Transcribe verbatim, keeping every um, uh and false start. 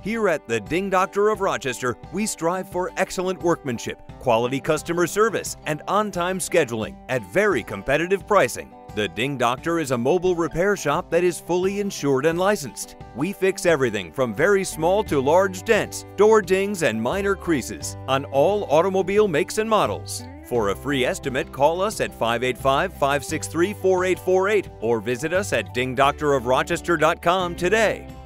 Here at the DingDoctor of Rochester, we strive for excellent workmanship, quality customer service, and on-time scheduling at very competitive pricing. The DingDoctor is a mobile repair shop that is fully insured and licensed. We fix everything from very small to large dents, door dings, and minor creases on all automobile makes and models. For a free estimate, call us at five eight five, five six three, four eight four eight or visit us at ding doctor of rochester dot com today.